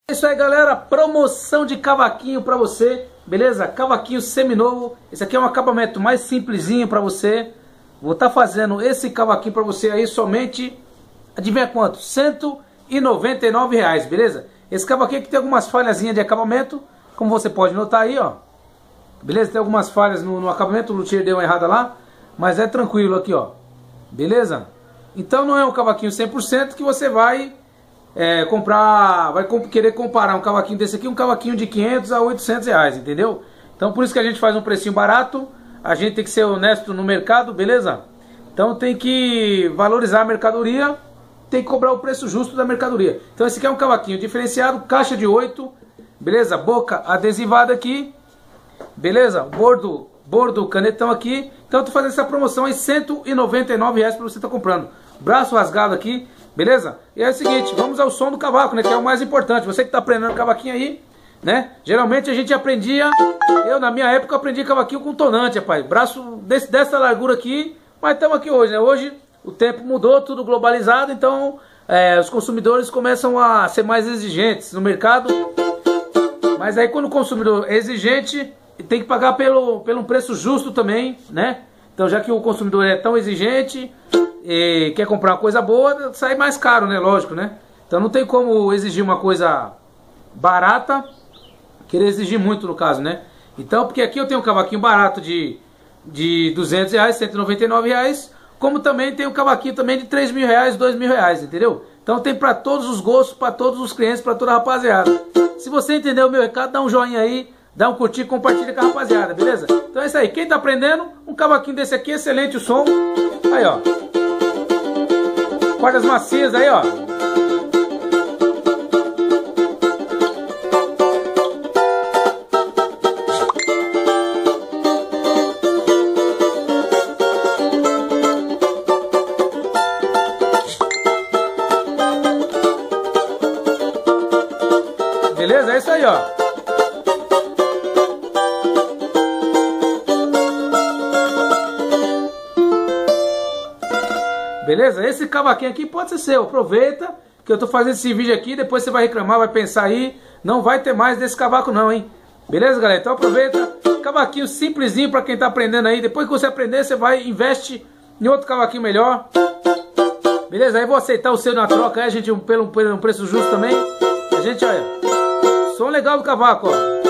É isso aí, galera, promoção de cavaquinho pra você, beleza? Cavaquinho seminovo. Esse aqui é um acabamento mais simplesinho pra você. Vou estar fazendo esse cavaquinho pra você aí somente, adivinha quanto? R$199, beleza? Esse cavaquinho aqui tem algumas falhazinhas de acabamento, como você pode notar aí, ó. Beleza? Tem algumas falhas no acabamento, o luthier deu uma errada lá, mas é tranquilo aqui, ó. Beleza? Então não é um cavaquinho 100% que você vai comprar, querer comparar um cavaquinho desse aqui, um cavaquinho de 500 a 800 reais, entendeu? Então por isso que a gente faz um precinho barato, a gente tem que ser honesto no mercado, beleza? Então tem que valorizar a mercadoria, tem que cobrar o preço justo da mercadoria. Então esse aqui é um cavaquinho diferenciado, caixa de 8, beleza? Boca adesivada aqui, beleza? Bordo canetão aqui. Então eu tô fazendo essa promoção aí, R$199 para você estar comprando. Braço rasgado aqui, beleza? E é o seguinte, vamos ao som do cavaco, né? Que é o mais importante. Você que tá aprendendo cavaquinho aí, né? Geralmente a gente aprendia, eu na minha época aprendi cavaquinho com tonante, rapaz. Braço dessa largura aqui, mas estamos aqui hoje, né? Hoje o tempo mudou, tudo globalizado, então os consumidores começam a ser mais exigentes no mercado. Mas aí quando o consumidor é exigente, tem que pagar pelo um preço justo também, né? Então já que o consumidor é tão exigente e quer comprar uma coisa boa, sai mais caro, né? Lógico, né? Então não tem como exigir uma coisa barata, querer exigir muito no caso, né? Então, porque aqui eu tenho um cavaquinho barato de R$200, R$199, como também tem um cavaquinho também de R$3.000, R$2.000, entendeu? Então tem para todos os gostos, para todos os clientes, para toda a rapaziada. Se você entendeu o meu recado, dá um joinha aí, dá um curtir, compartilha com a rapaziada, beleza? Então é isso aí, quem tá aprendendo, um cavaquinho desse aqui, excelente o som. Aí, ó. Cordas macias aí, ó. Beleza? É isso aí, ó. Beleza? Esse cavaquinho aqui pode ser seu. Aproveita que eu tô fazendo esse vídeo aqui. Depois você vai reclamar, vai pensar aí. Não vai ter mais desse cavaco não, hein? Beleza, galera? Então aproveita. Cavaquinho simplesinho pra quem tá aprendendo aí. Depois que você aprender, você vai investe em outro cavaquinho melhor. Beleza? Aí vou aceitar o seu na troca. Aí a gente pelo um preço justo também. A gente, olha. Som legal do cavaco, ó.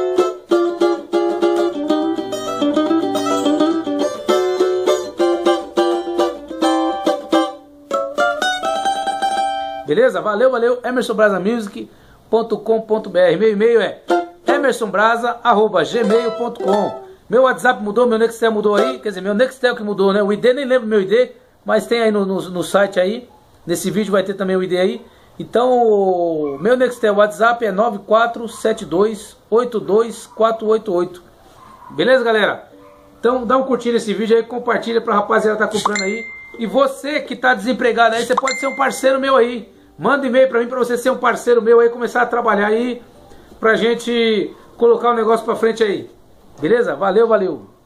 Beleza? Valeu, valeu. emersonbrasamusic.com.br. Meu e-mail é emersonbrasa@gmail.com. Meu WhatsApp mudou, meu Nextel mudou aí. Quer dizer, meu Nextel que mudou, né? O ID, nem lembro meu ID, mas tem aí no site aí. Nesse vídeo vai ter também o ID aí. Então, o meu Nextel WhatsApp é 9472824488. Beleza, galera? Então, dá um curtir nesse vídeo aí, compartilha pra rapaziada tá comprando aí. E você que tá desempregado aí, você pode ser um parceiro meu aí. Manda um e-mail pra mim pra você ser um parceiro meu aí, começar a trabalhar aí, pra gente colocar o negócio pra frente aí. Beleza? Valeu, valeu.